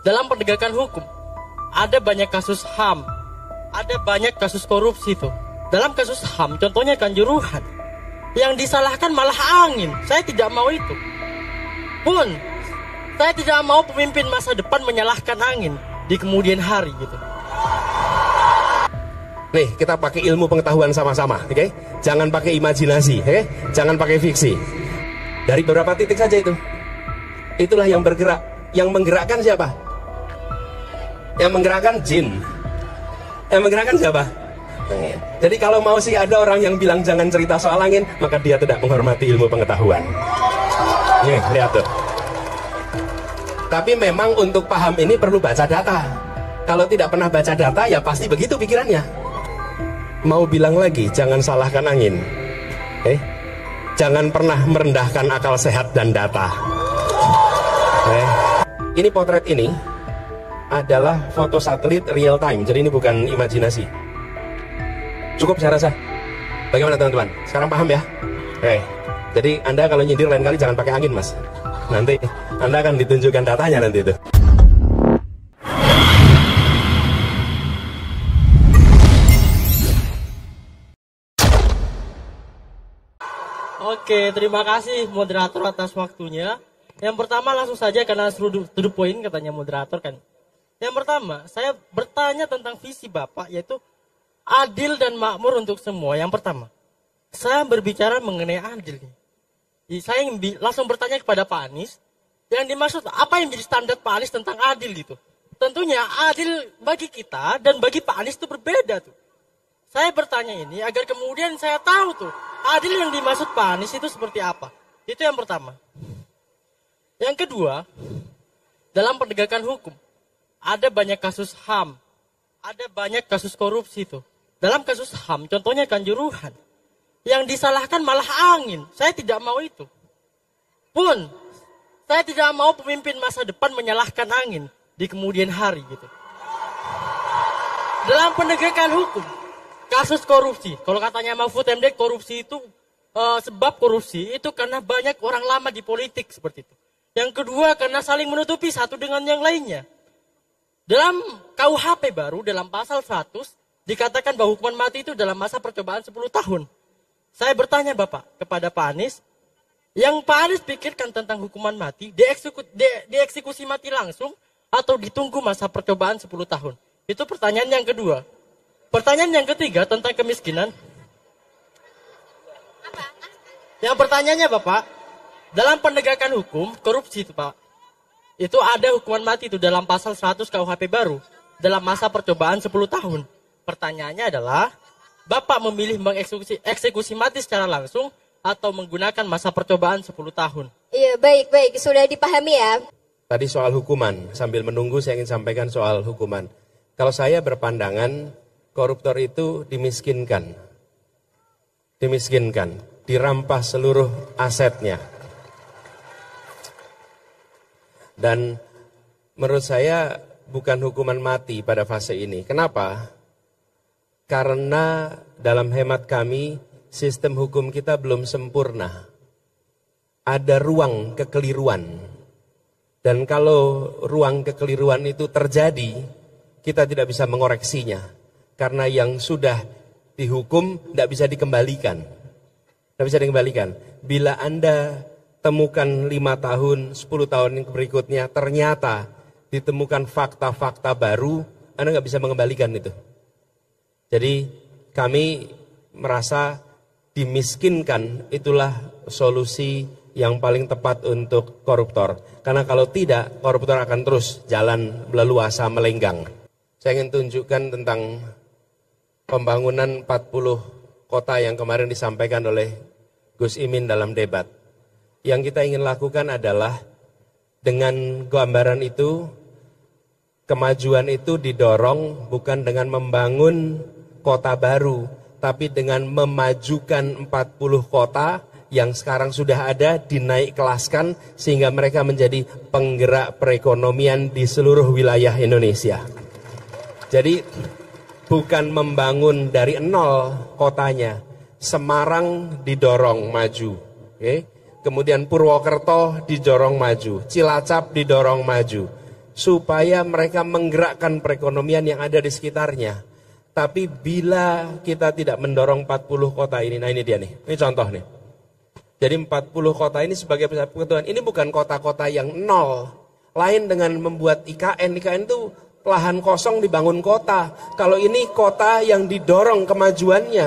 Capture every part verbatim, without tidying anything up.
dalam penegakan hukum ada banyak kasus H A M, ada banyak kasus korupsi tuh. Dalam kasus H A M contohnya Kanjuruhan, yang disalahkan malah angin. Saya tidak mau itu. Pun saya tidak mau pemimpin masa depan menyalahkan angin di kemudian hari gitu. Nih, kita pakai ilmu pengetahuan sama-sama, oke? Okay? Jangan pakai imajinasi, oke? Okay? Jangan pakai fiksi. Dari beberapa titik saja itu. Itulah yang bergerak. Yang menggerakkan siapa? Yang menggerakkan jin. Yang menggerakkan siapa? Angin. Jadi kalau mau sih ada orang yang bilang jangan cerita soal angin, maka dia tidak menghormati ilmu pengetahuan. Nih, lihat tuh. Tapi memang untuk paham ini perlu baca data. Kalau tidak pernah baca data, ya pasti begitu pikirannya. Mau bilang lagi, jangan salahkan angin. Eh, jangan pernah merendahkan akal sehat dan data. Eh, ini potret ini adalah foto satelit real time, jadi ini bukan imajinasi. Cukup saya rasa. Bagaimana teman-teman? Sekarang paham ya? Eh, jadi Anda kalau nyindir lain kali jangan pakai angin, Mas. Nanti Anda akan ditunjukkan datanya nanti itu. Oke, terima kasih moderator atas waktunya. Yang pertama langsung saja karena seluruh to the point katanya moderator kan. Yang pertama, saya bertanya tentang visi Bapak yaitu adil dan makmur untuk semua. Yang pertama, saya berbicara mengenai adil. Saya langsung bertanya kepada Pak Anies, yang dimaksud apa yang menjadi standar Pak Anies tentang adil gitu. Tentunya adil bagi kita dan bagi Pak Anies itu berbeda tuh. Saya bertanya ini agar kemudian saya tahu tuh, adil yang dimaksud Pak Anies itu seperti apa. Itu yang pertama. Yang kedua, dalam penegakan hukum, ada banyak kasus H A M, ada banyak kasus korupsi tuh. Dalam kasus H A M, contohnya Kanjuruhan, yang disalahkan malah angin. Saya tidak mau itu. Pun, saya tidak mau pemimpin masa depan menyalahkan angin di kemudian hari gitu. Dalam penegakan hukum, kasus korupsi, kalau katanya Mahfud M D korupsi itu uh, sebab korupsi itu karena banyak orang lama di politik seperti itu. Yang kedua karena saling menutupi satu dengan yang lainnya. Dalam K U H P baru dalam pasal seratus dikatakan bahwa hukuman mati itu dalam masa percobaan sepuluh tahun. Saya bertanya Bapak kepada Pak Anies, yang Pak Anies pikirkan tentang hukuman mati dieksekusi, di, dieksekusi mati langsung atau ditunggu masa percobaan sepuluh tahun? Itu pertanyaan yang kedua. Pertanyaan yang ketiga tentang kemiskinan. Yang pertanyaannya Bapak, dalam penegakan hukum korupsi itu Pak, itu ada hukuman mati itu dalam pasal seratus K U H P baru dalam masa percobaan sepuluh tahun. Pertanyaannya adalah, Bapak memilih mengeksekusi eksekusi mati secara langsung atau menggunakan masa percobaan sepuluh tahun? Iya, baik, baik. Sudah dipahami ya. Tadi soal hukuman, sambil menunggu saya ingin sampaikan soal hukuman. Kalau saya berpandangan, koruptor itu dimiskinkan. Dimiskinkan, dirampas seluruh asetnya. Dan menurut saya bukan hukuman mati pada fase ini. Kenapa? Karena dalam hemat kami, sistem hukum kita belum sempurna. Ada ruang kekeliruan. Dan kalau ruang kekeliruan itu terjadi, kita tidak bisa mengoreksinya. Karena yang sudah dihukum tidak bisa dikembalikan. Tidak bisa dikembalikan. Bila Anda temukan lima tahun, sepuluh tahun berikutnya, ternyata ditemukan fakta-fakta baru, Anda nggak bisa mengembalikan itu. Jadi kami merasa dimiskinkan itulah solusi yang paling tepat untuk koruptor. Karena kalau tidak, koruptor akan terus jalan leluasa melenggang. Saya ingin tunjukkan tentang pembangunan empat puluh kota yang kemarin disampaikan oleh Gus Imin dalam debat. Yang kita ingin lakukan adalah dengan gambaran itu, kemajuan itu didorong bukan dengan membangun kota baru, tapi dengan memajukan empat puluh kota yang sekarang sudah ada, dinaik kelaskan sehingga mereka menjadi penggerak perekonomian di seluruh wilayah Indonesia. Jadi bukan membangun dari nol kotanya. Semarang didorong maju, okay? Kemudian Purwokerto didorong maju, Cilacap didorong maju, supaya mereka menggerakkan perekonomian yang ada di sekitarnya. Tapi bila kita tidak mendorong empat puluh kota ini, nah ini dia nih, ini contoh nih. Jadi empat puluh kota ini sebagai pusat pengetahuan, ini bukan kota-kota yang nol. Lain dengan membuat I K N, I K N itu lahan kosong dibangun kota. Kalau ini kota yang didorong kemajuannya.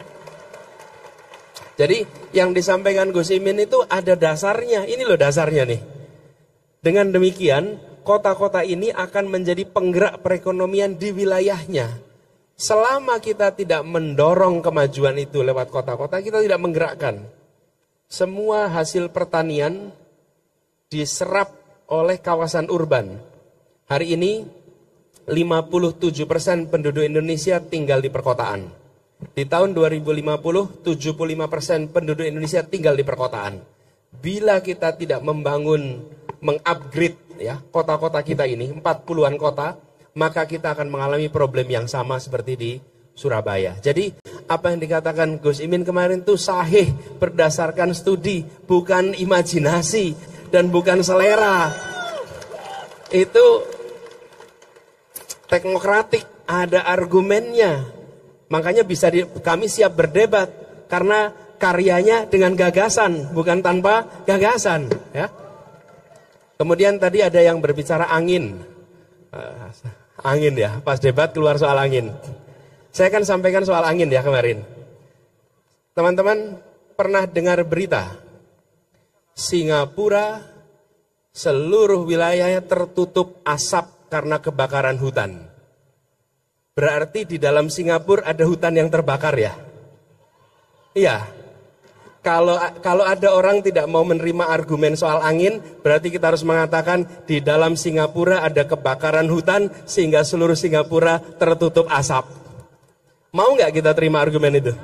Jadi yang disampaikan Gus Imin itu ada dasarnya, ini loh dasarnya nih. Dengan demikian, kota-kota ini akan menjadi penggerak perekonomian di wilayahnya. Selama kita tidak mendorong kemajuan itu lewat kota-kota, kita tidak menggerakkan. Semua hasil pertanian diserap oleh kawasan urban. Hari ini lima puluh tujuh persen penduduk Indonesia tinggal di perkotaan. Di tahun dua ribu lima puluh, tujuh puluh lima persen penduduk Indonesia tinggal di perkotaan. Bila kita tidak membangun, mengupgrade ya kota-kota kita ini, empat puluhan kota, maka kita akan mengalami problem yang sama seperti di Surabaya. Jadi apa yang dikatakan Gus Imin kemarin itu sahih berdasarkan studi, bukan imajinasi dan bukan selera. Itu teknokratik, ada argumennya. Makanya bisa di, kami siap berdebat karena karyanya dengan gagasan, bukan tanpa gagasan. Ya. Kemudian tadi ada yang berbicara angin. Angin ya, pas debat keluar soal angin. Saya akan sampaikan soal angin ya kemarin. Teman-teman pernah dengar berita Singapura seluruh wilayahnya tertutup asap karena kebakaran hutan. Berarti di dalam Singapura ada hutan yang terbakar ya? Iya. Kalau kalau ada orang tidak mau menerima argumen soal angin, berarti kita harus mengatakan di dalam Singapura ada kebakaran hutan sehingga seluruh Singapura tertutup asap. Mau nggak kita terima argumen itu?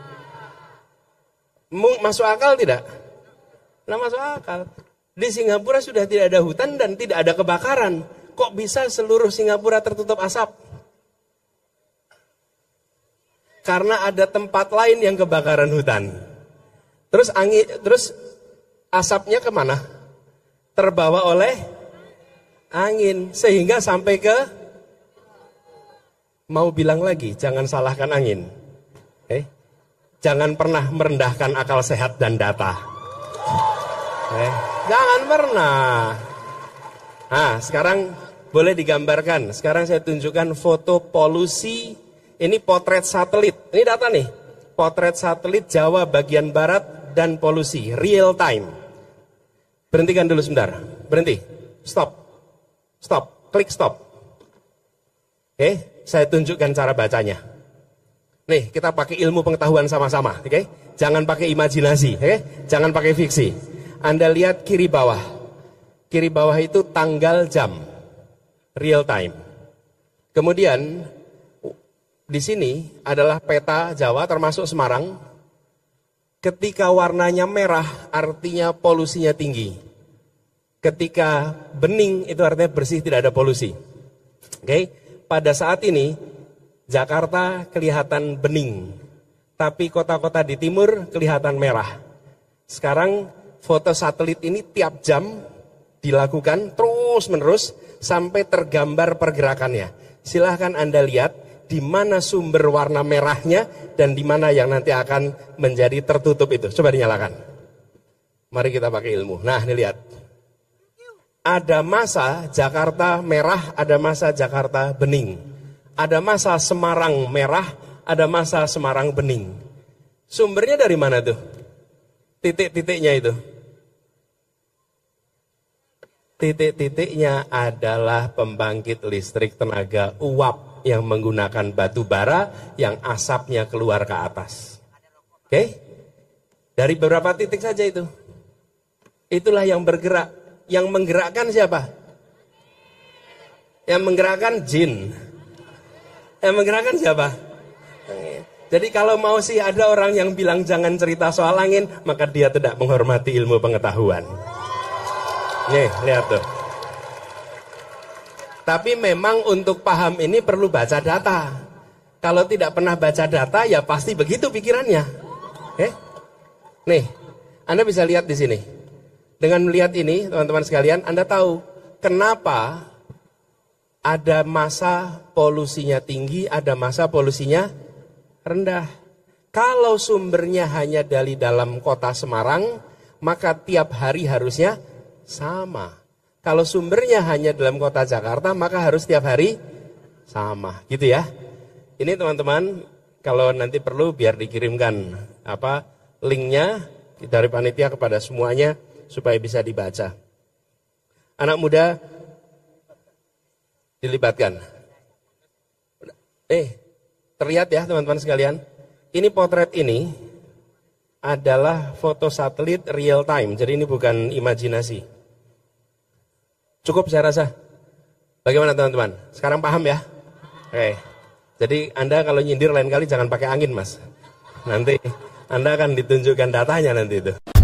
Masuk akal tidak? Nah masuk akal. Di Singapura sudah tidak ada hutan dan tidak ada kebakaran. Kok bisa seluruh Singapura tertutup asap? Karena ada tempat lain yang kebakaran hutan. Terus angin, terus asapnya kemana? Terbawa oleh angin sehingga sampai ke, mau bilang lagi, jangan salahkan angin. Eh, jangan pernah merendahkan akal sehat dan data. Eh, jangan pernah. Nah, sekarang boleh digambarkan. Sekarang saya tunjukkan foto polusi. Ini potret satelit. Ini data nih. Potret satelit Jawa bagian barat dan polusi real time. Berhentikan dulu sebentar. Berhenti. Stop. Stop. Klik stop. Oke, saya tunjukkan cara bacanya. Nih, kita pakai ilmu pengetahuan sama-sama, oke? Jangan pakai imajinasi, oke? Jangan pakai fiksi. Anda lihat kiri bawah. Kiri bawah itu tanggal jam. Real time. Kemudian di sini adalah peta Jawa termasuk Semarang. Ketika warnanya merah artinya polusinya tinggi. Ketika bening itu artinya bersih, tidak ada polusi. Oke, pada saat ini Jakarta kelihatan bening, tapi kota-kota di timur kelihatan merah. Sekarang foto satelit ini tiap jam dilakukan terus-menerus sampai tergambar pergerakannya. Silahkan Anda lihat di mana sumber warna merahnya dan di mana yang nanti akan menjadi tertutup itu. Coba dinyalakan. Mari kita pakai ilmu. Nah, ini lihat. Ada masa Jakarta merah, ada masa Jakarta bening. Ada masa Semarang merah, ada masa Semarang bening. Sumbernya dari mana tuh? Titik-titiknya itu. Titik-titiknya adalah pembangkit listrik tenaga uap yang menggunakan batu bara yang asapnya keluar ke atas. Oke? Dari beberapa titik saja itu. Itulah yang bergerak. Yang menggerakkan siapa? Yang menggerakkan jin. Yang menggerakkan siapa? Jadi kalau mau sih ada orang yang bilang jangan cerita soal angin, maka dia tidak menghormati ilmu pengetahuan. Nih, lihat tuh. Tapi memang untuk paham ini perlu baca data. Kalau tidak pernah baca data, ya pasti begitu pikirannya. Oke? Nih, Anda bisa lihat di sini. Dengan melihat ini, teman-teman sekalian, Anda tahu kenapa Ada masa polusinya tinggi, ada masa polusinya rendah. Kalau sumbernya hanya dari dalam kota Semarang, maka tiap hari harusnya sama. Kalau sumbernya hanya dalam kota Jakarta, maka harus tiap hari sama, gitu ya. Ini teman-teman, kalau nanti perlu biar dikirimkan apa linknya dari panitia kepada semuanya supaya bisa dibaca. Anak muda dilibatkan. Eh, terlihat ya teman-teman sekalian. Ini potret ini adalah foto satelit real time. Jadi ini bukan imajinasi. Cukup saya rasa. Bagaimana teman-teman? Sekarang paham ya? Oke. Jadi Anda kalau nyindir lain kali jangan pakai angin, Mas. Nanti Anda akan ditunjukkan datanya nanti itu.